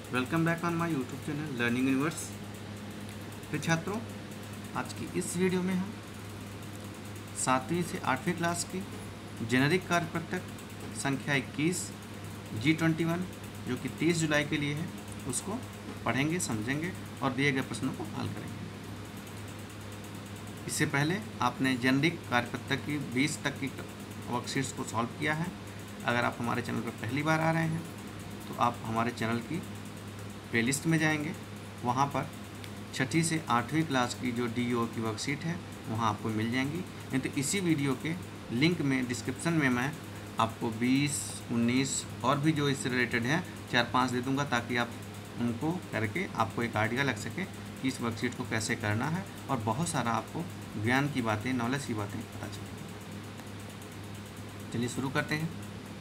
Welcome back on my YouTube channel learning universe. फिर छात्रों, आज की इस वीडियो में हम 7वीं से 8वीं क्लास की जेनेरिक कार्यपत्रक संख्या 21 G21 जो कि 30 जुलाई के लिए है उसको पढ़ेंगे, समझेंगे और दिए गए प्रश्नों को हल करेंगे। इससे पहले आपने जेनेरिक कार्यपत्रक की 20 तक की वर्कशीट्स को सॉल्व किया है। अगर आप हमारे चैनल पर पहली बार आ रहे हैं तो आप हमारे चैनल की प्लेलिस्ट में जाएंगे, वहाँ पर 6ठी से 8वीं क्लास की जो DO की वर्कशीट है वहाँ आपको मिल जाएंगी। नहीं तो इसी वीडियो के लिंक में डिस्क्रिप्शन में मैं आपको 20, 19 और भी जो इससे रिलेटेड हैं 4-5 दे दूँगा, ताकि आप उनको करके आपको एक आइडिया लग सके कि इस वर्कशीट को कैसे करना है और बहुत सारा आपको ज्ञान की बातें, नॉलेज की बातें पता चलेंगी। चलिए शुरू करते हैं।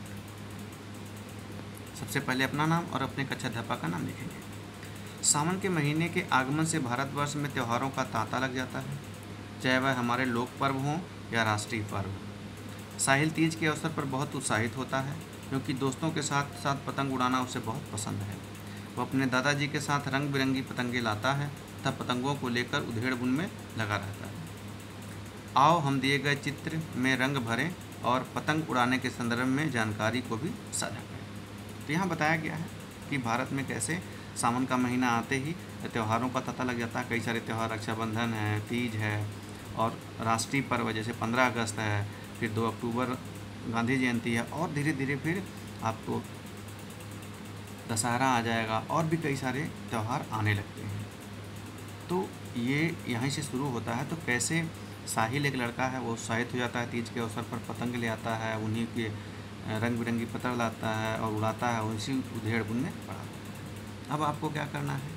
सबसे पहले अपना नाम और अपने कक्षा अध्यापक का नाम लिखेंगे। सावन के महीने के आगमन से भारतवर्ष में त्योहारों का तांता लग जाता है, चाहे वह हमारे लोक पर्व हों या राष्ट्रीय पर्व। साहिल तीज के अवसर पर बहुत उत्साहित होता है, क्योंकि दोस्तों के साथ साथ पतंग उड़ाना उसे बहुत पसंद है। वह अपने दादाजी के साथ रंग बिरंगी पतंगे लाता है तथा पतंगों को लेकर उधेड़-बुन में लगा रहता है। आओ हम दिए गए चित्र में रंग भरें और पतंग उड़ाने के संदर्भ में जानकारी को भी साझा करें। तो यहाँ बताया गया है कि भारत में कैसे सावन का महीना आते ही त्योहारों का तांता लग जाता है। कई सारे त्यौहार, रक्षाबंधन है, तीज है और राष्ट्रीय पर्व जैसे 15 अगस्त है, फिर 2 अक्टूबर गांधी जयंती है और धीरे धीरे फिर आपको दशहरा आ जाएगा और भी कई सारे त्यौहार आने लगते हैं। तो ये यहीं से शुरू होता है। तो कैसे साहिल एक लड़का है, वो उत्साहित हो जाता है, तीज के अवसर पर पतंग ले आता है, उन्हीं के रंग बिरंगी पतंग लाता है और उड़ाता है, उसी उधेड़-बुन में पड़ा है। अब आपको क्या करना है,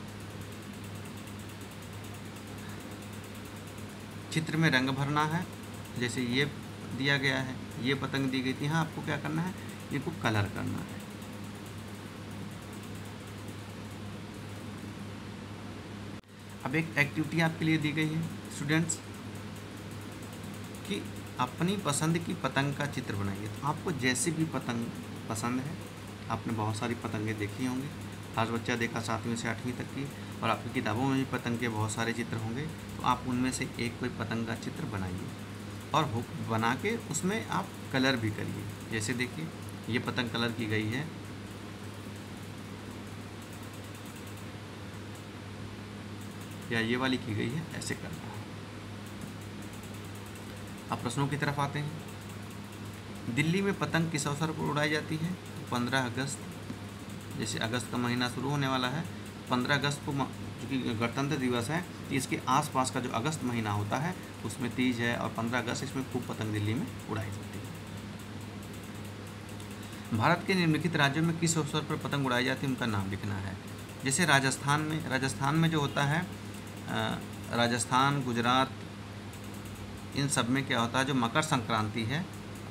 चित्र में रंग भरना है। जैसे ये दिया गया है, ये पतंग दी गई थी, यहाँ आपको क्या करना है, इनको कलर करना है। अब एक एक्टिविटी आपके लिए दी गई है स्टूडेंट्स कि अपनी पसंद की पतंग का चित्र बनाइए। तो आपको जैसी भी पतंग पसंद है, आपने बहुत सारी पतंगें देखी होंगी, हर बच्चा देखा 7वीं से 8वीं तक की, और आपकी किताबों में भी पतंग के बहुत सारे चित्र होंगे। तो आप उनमें से एक कोई पतंग का चित्र बनाइए और बना के उसमें आप कलर भी करिए। जैसे देखिए ये पतंग कलर की गई है, या ये वाली की गई है, ऐसे करना है। अब प्रश्नों की तरफ आते हैं। दिल्ली में पतंग किस अवसर पर उड़ाई जाती है? तो 15 अगस्त। जैसे अगस्त का महीना शुरू होने वाला है, 15 अगस्त को चूँकि गणतंत्र दिवस है, तो इसके आसपास का जो अगस्त महीना होता है उसमें तीज है और 15 अगस्त इसमें खूब पतंग दिल्ली में उड़ाई जाती है। भारत के निम्नलिखित राज्यों में किस अवसर पर पतंग उड़ाई जाती है, उनका नाम लिखना है। जैसे राजस्थान में जो होता है, राजस्थान, गुजरात, इन सब में क्या होता है, जो मकर संक्रांति है,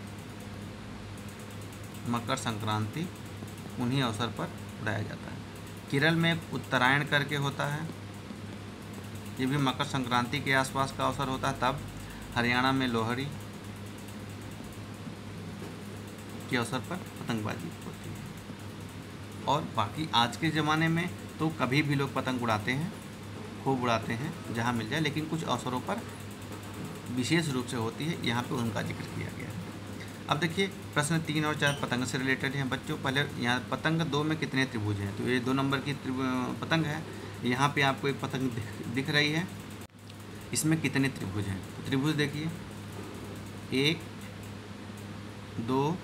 मकर संक्रांति उन्हीं अवसर पर उड़ाया जाता है। केरल में उत्तरायण करके होता है, ये भी मकर संक्रांति के आसपास का अवसर होता है। तब हरियाणा में लोहड़ी के अवसर पर पतंगबाजी होती है। और बाकी आज के ज़माने में तो कभी भी लोग पतंग उड़ाते हैं, खूब उड़ाते हैं, जहाँ मिल जाए, लेकिन कुछ अवसरों पर विशेष रूप से होती है, यहाँ पे उनका जिक्र किया गया है। अब देखिए प्रश्न 3 और 4 पतंग से रिलेटेड हैं बच्चों। पहले यहाँ पतंग 2 में कितने त्रिभुज हैं, तो ये 2 नंबर की पतंग है। यहाँ पे आपको एक पतंग दिख रही है, इसमें कितने त्रिभुज हैं? तो त्रिभुज देखिए 1, 2,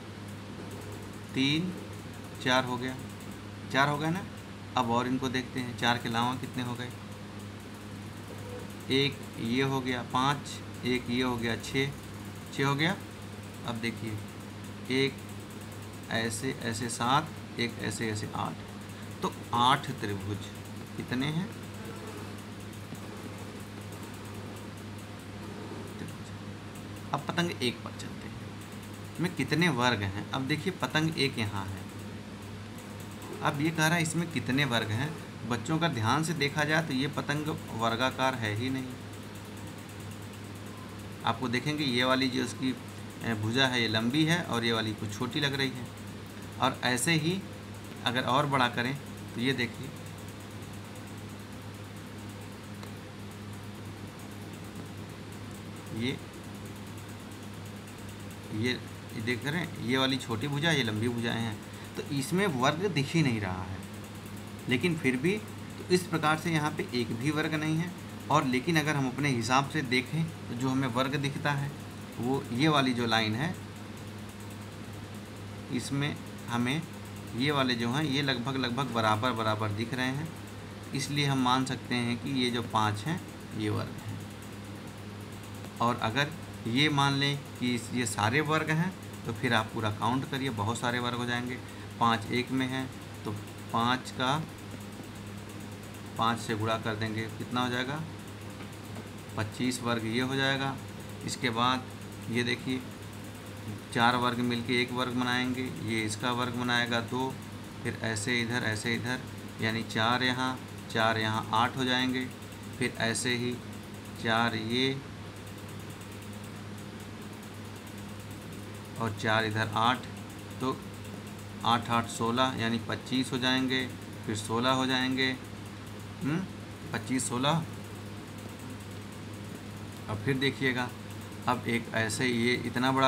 3, 4 हो गया, 4 हो गया ना। अब और इनको देखते हैं, 4 के अलावा कितने हो गए, एक ये हो गया 5, एक ये हो गया 6 हो गया। अब देखिए एक ऐसे ऐसे 7, एक ऐसे ऐसे 8, तो 8 त्रिभुज कितने हैं, अब पतंग 1 पर चलते हैं, इसमें कितने वर्ग हैं। अब देखिए पतंग 1 यहाँ है, अब ये कह रहा है इसमें कितने वर्ग हैं। बच्चों का ध्यान से देखा जाए तो ये पतंग वर्गाकार है ही नहीं। आपको देखेंगे ये वाली जो इसकी भुजा है ये लंबी है और ये वाली कुछ छोटी लग रही है। और ऐसे ही अगर और बड़ा करें तो ये देखिए, ये देख रहे हैं, ये वाली छोटी भुजा, ये लंबी भुजाएं हैं, तो इसमें वर्ग दिख ही नहीं रहा है। लेकिन फिर भी तो इस प्रकार से यहाँ पे एक भी वर्ग नहीं है। और लेकिन अगर हम अपने हिसाब से देखें तो जो हमें वर्ग दिखता है वो ये वाली जो लाइन है, इसमें हमें ये वाले जो हैं ये लगभग बराबर बराबर दिख रहे हैं। इसलिए हम मान सकते हैं कि ये जो 5 हैं ये वर्ग हैं। और अगर ये मान लें कि ये सारे वर्ग हैं तो फिर आप पूरा काउंट करिए, बहुत सारे वर्ग हो जाएंगे। 5 एक में है तो 5 का 5 से गुणा कर देंगे, कितना हो जाएगा, 25 वर्ग ये हो जाएगा। इसके बाद ये देखिए 4 वर्ग मिलके एक वर्ग बनाएंगे, ये इसका वर्ग बनाएगा 2, फिर ऐसे इधर, यानी 4 यहाँ 8 हो जाएंगे। फिर ऐसे ही 4 ये और 4 इधर 8, तो 8 8 16 यानी 25 हो जाएंगे। फिर 16 हो जाएंगे, 25 16। अब फिर देखिएगा, अब एक ऐसे ये इतना बड़ा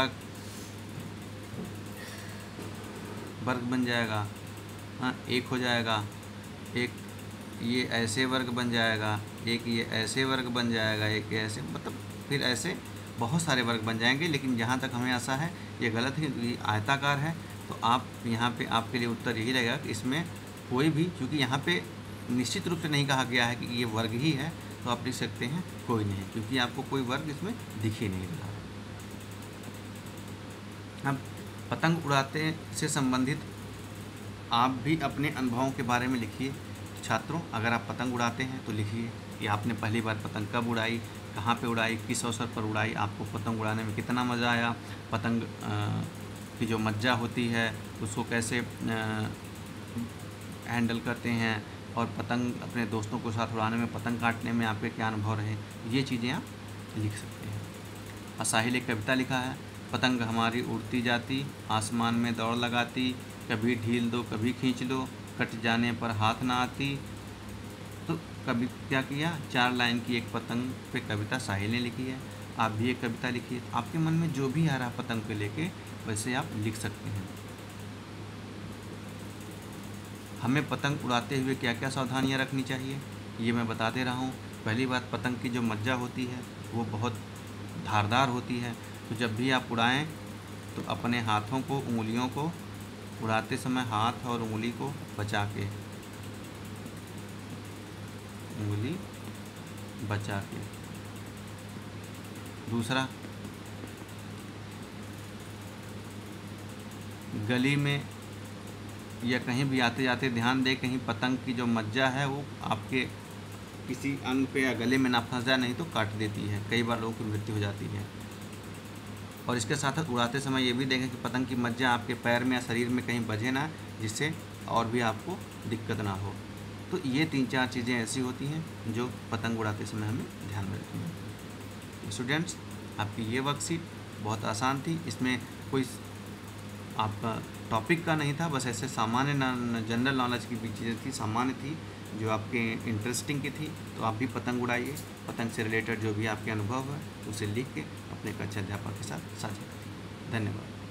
वर्ग बन जाएगा, हाँ, एक हो जाएगा, एक ये ऐसे वर्ग बन जाएगा, एक ये ऐसे वर्ग बन जाएगा, एक ऐसे, मतलब फिर ऐसे बहुत सारे वर्ग बन जाएंगे। लेकिन जहाँ तक हमें ऐसा है ये गलत है, ये आयताकार है। तो आप यहाँ पे आपके लिए उत्तर यही रहेगा कि इसमें कोई भी, क्योंकि यहाँ पे निश्चित रूप से नहीं कहा गया है कि ये वर्ग ही है, तो आप लिख सकते हैं कोई नहीं, क्योंकि आपको कोई वर्ग इसमें दिख ही नहीं रहा। अब पतंग उड़ाते से संबंधित आप भी अपने अनुभवों के बारे में लिखिए। छात्रों, अगर आप पतंग उड़ाते हैं तो लिखिए कि आपने पहली बार पतंग कब उड़ाई, कहाँ पे उड़ाई, किस अवसर पर उड़ाई, आपको पतंग उड़ाने में कितना मज़ा आया, पतंग की जो मज्जा होती है उसको कैसे हैंडल करते हैं, और पतंग अपने दोस्तों के साथ उड़ाने में, पतंग काटने में आपके क्या अनुभव रहे, ये चीज़ें आप लिख सकते हैं। और साहिल एक कविता लिखा है, पतंग हमारी उड़ती जाती, आसमान में दौड़ लगाती, कभी ढील दो कभी खींच लो, कट जाने पर हाथ ना आती। तो कभी क्या किया, 4 लाइन की एक पतंग पे कविता साहिल ने लिखी है। आप भी एक कविता लिखिए, आपके मन में जो भी आ रहा पतंग पे लेके वैसे आप लिख सकते हैं। हमें पतंग उड़ाते हुए क्या क्या सावधानियां रखनी चाहिए ये मैं बता दे रहा हूँ। पहली बात, पतंग की जो मज्जा होती है वो बहुत धारदार होती है, तो जब भी आप उड़ाएं तो अपने हाथों को, उंगलियों को उड़ाते समय हाथ और उंगली को बचा के, उंगली बचा के। दूसरा, गली में या कहीं भी आते जाते ध्यान दें कहीं पतंग की जो मज्जा है वो आपके किसी अंग पे या गले में ना फंस जाए, नहीं तो काट देती है, कई बार लोगों की मृत्यु हो जाती है। और इसके साथ साथ उड़ाते समय ये भी देखें कि पतंग की मज्जा आपके पैर में या शरीर में कहीं बजे ना, जिससे और भी आपको दिक्कत ना हो। तो ये 3-4 चीज़ें ऐसी होती हैं जो पतंग उड़ाते समय हमें ध्यान में रखनी है। स्टूडेंट्स, आपकी ये वर्कशीट बहुत आसान थी, इसमें कोई आपका टॉपिक का नहीं था, बस ऐसे सामान्य जनरल नॉलेज की भी चीज़ें थी, सामान्य थी जो आपके इंटरेस्टिंग की थी। तो आप भी पतंग उड़ाइए, पतंग से रिलेटेड जो भी आपके अनुभव है उसे लिख के अपने कक्षा अध्यापक के साथ साझा करिए। धन्यवाद।